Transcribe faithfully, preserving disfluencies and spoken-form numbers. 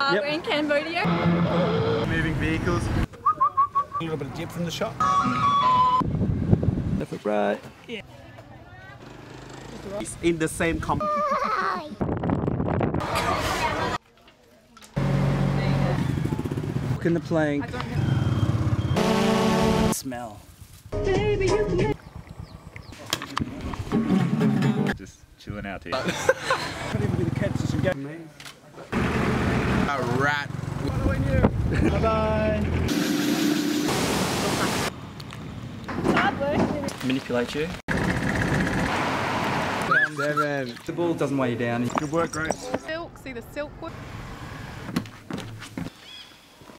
Uh, Yep. We're in Cambodia. Moving vehicles. A little bit of dip from the shop. Left foot right. Yeah. It's in the same company. Look in the plank. Smell. Just chilling out here. Can't even get the catch some game. A rat. Bye bye. Manipulate you. Seven. The ball doesn't weigh you down. Good work, Grace. Silk, see the silk wood?